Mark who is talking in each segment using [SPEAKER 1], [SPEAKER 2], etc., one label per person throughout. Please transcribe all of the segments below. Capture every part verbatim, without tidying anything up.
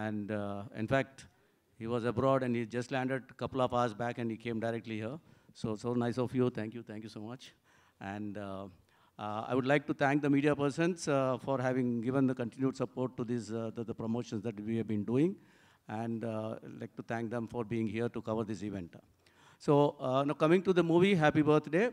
[SPEAKER 1] And uh, in fact, he was abroad and he just landed a couple of hours back and he came directly here. So, so nice of you. Thank you. Thank you so much. And uh, uh, I would like to thank the media persons uh, for having given the continued support to these, uh, the, the promotions that we have been doing. And uh, I'd like to thank them for being here to cover this event. So uh, now coming to the movie, Happy Birthday.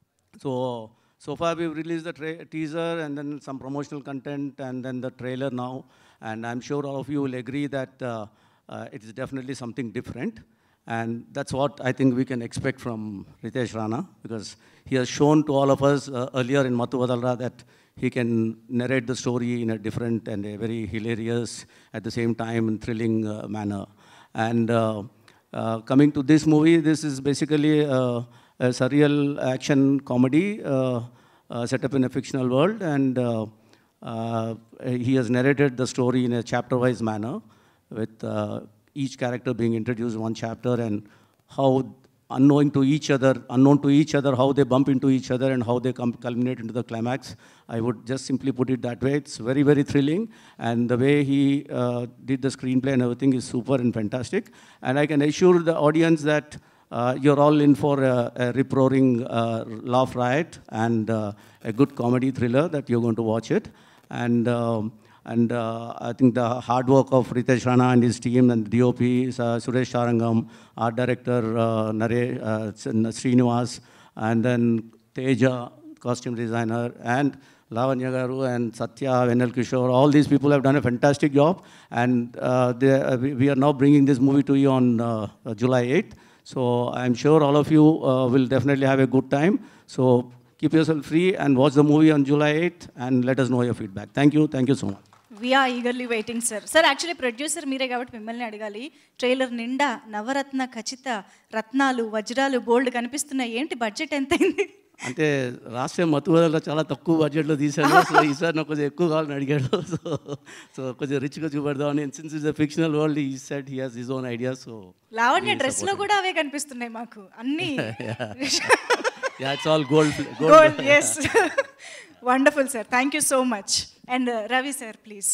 [SPEAKER 1] So, so far we've released the teaser and then some promotional content and then the trailer now. And I'm sure all of you will agree that uh, uh, it is definitely something different. And that's what I think we can expect from Ritesh Rana, because he has shown to all of us uh, earlier in Mathu Vadalra that he can narrate the story in a different and a very hilarious, at the same time, and thrilling uh, manner. And uh, uh, coming to this movie, this is basically uh, a surreal action comedy uh, uh, set up in a fictional world. And uh, uh, he has narrated the story in a chapter-wise manner, with uh, each character being introduced in one chapter, and how unknowing to each other, unknown to each other, how they bump into each other and how they come culminate into the climax. I would just simply put it that way. It's very, very thrilling. And the way he uh, did the screenplay and everything is super and fantastic. And I can assure the audience that uh, you're all in for a, a rip-roaring uh, laugh riot and uh, a good comedy thriller that you're going to watch it. And um, And uh, I think the hard work of Ritesh Rana and his team and D O P, uh, Suresh Sarangam, art director uh, Naresh, uh, Srinivas, and then Teja, costume designer, and Lavanya Garu and Satya, Vennela, Kishore, all these people have done a fantastic job. And uh, they, uh, we, we are now bringing this movie to you on uh, July eighth. So I'm sure all of you uh, will definitely have a good time. So keep yourself free and watch the movie on July eighth and let us know your feedback. Thank you. Thank you so much.
[SPEAKER 2] We are eagerly waiting, sir. Sir, actually, producer మీరే కాబట్టి మిమ్మల్ని అడగాలి. Trailer నిండా నవరత్న ఖచ్చిత రత్నాలు వజ్రాలు బోల్డ్ కనిపిస్తున్నాయి. ఏంటి బడ్జెట్ ఎంత అయింది?
[SPEAKER 1] అంటే రాష్ట్రం మతువదల చాలా తక్కువ బడ్జెట్లో తీశాడు. సో ఈసారి నాకు కొంచెం ఎక్కువ కావాలని అడిగాడు. సో సో కొంచెం రిచ్గా చూపెడదామని. Since is a fictional world, ఈ set he has his own ideas. So
[SPEAKER 2] Lavanya డ్రెస్లో కూడా అవే కనిపిస్తున్నాయి మాకు అన్నీ.
[SPEAKER 1] Yeah, it's all gold.
[SPEAKER 2] Gold, gold yes. Wonderful, sir. Thank you so much. And uh, Ravi, sir, please.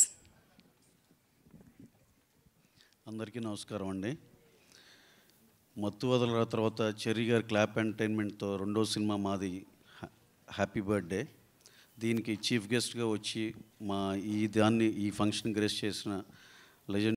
[SPEAKER 3] అందరికీ నమస్కారం అండి. మత్తు వదలరా తర్వాత చెర్రీ గారి క్లాప్ ఎంటర్టైన్మెంట్తో రెండో సినిమా మాది హ్యాపీ బర్త్డే. దీనికి చీఫ్ గెస్ట్గా వచ్చి మా ఈ దాన్ని ఈ ఫంక్షన్ గ్రేస్ చేసిన లెజెండ్